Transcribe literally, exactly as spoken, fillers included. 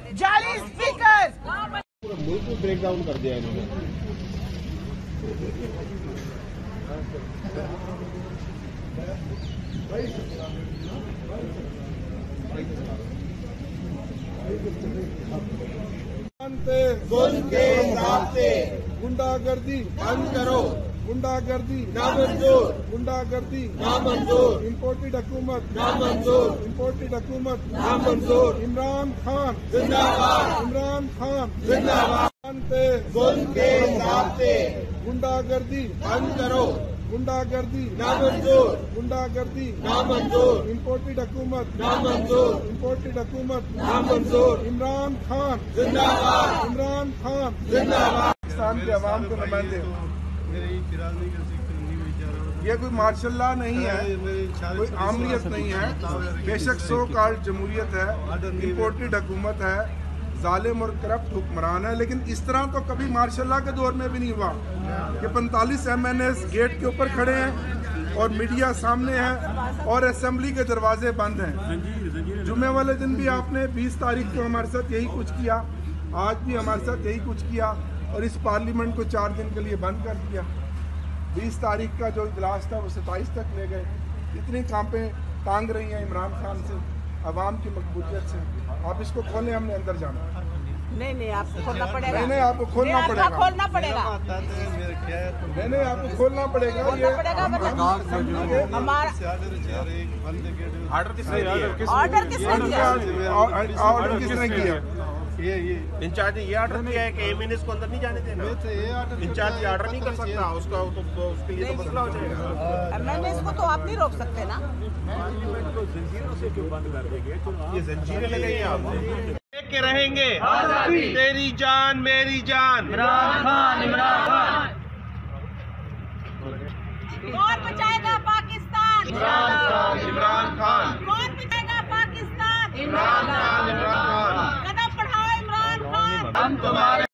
जाली स्पीकर पूरा मुल्क को ब्रेक डाउन कर दिया इन्होंने। गुंडागर्दी बंद करो, गुंडागर्दी नामंजूर, गुंडागर्दी नामंजूर, इम्पोर्टेड हुकूमत नामंजूर, इम्पोर्टेड हुकूमत नामंजूर। इमरान खान जिंदाबाद, इमरान खान जिंदाबाद। जुल्म के रास्ते गुंडागर्दी बंद करो, गुंडागर्दी नामंजूर, गुंडागर्दी नामंजूर, इम्पोर्टेड हुकूमत नामंजूर, इम्पोर्टेड हुकूमत नामंजूर। इमरान खान जिंदाबाद, इमरान खान जिंदाबाद। पाकिस्तान के अवाम के नुमाइंदे, ये कोई मार्शल लॉ नहीं है, कोई आमरीत नहीं है, बेशक सो कॉल्ड जमहूरियत है, इम्पोर्टेड हुकूमत है, जालिम और करप्ट हुक्मरान है, लेकिन इस तरह तो कभी मार्शल लॉ के दौर में भी नहीं हुआ कि पैंतालीस एम एन एस गेट के ऊपर खड़े हैं और मीडिया सामने है और असेंबली के दरवाजे बंद हैं। जुमे वाले दिन भी आपने बीस तारीख को हमारे साथ यही कुछ किया, आज भी हमारे साथ यही कुछ किया और इस पार्लियामेंट को चार दिन के लिए बंद कर दिया। बीस तारीख का जो इजलास था वो सत्ताईस तक ले गए। इतनी कांपें टांग रही हैं इमरान खान से, अवाम की मकबूलियत से। आप इसको खोलें, हमने अंदर जाना। नहीं नहीं आपको खोलना पड़ेगा। नहीं नहीं आपको खोलना पड़ेगा, खोलना पड़ेगा। नहीं नहीं आपको खोलना पड़ेगा। ये हमारा ऑर्डर किसने दिया? ऑर्डर किसने दिया? ऑर्डर किसने किया? ये ये इंचार्ज ने ये ऑर्डर दिया है कि एम एन एस को अंदर नहीं जाने देना। इंचार्ज ये ऑर्डर नहीं कर सकता, उसका तो, तो उसके लिए तो मसला हो जाएगा। मैंने इसको तो आप नहीं रोक सकते ना। जंजीरों से क्यों बंद कर देंगे? ये जंजीरें लगाइए आप के रहेंगे। तेरी जान मेरी जान, इमरान खान, इमरान खान। कौन बचाएगा पाकिस्तान? इमरान खान, इमरान खान। कौन बचाएगा पाकिस्तान? इमरान खान, इमरान खान। कदम बढ़ाओ इमरान खान। हम तुम्हारे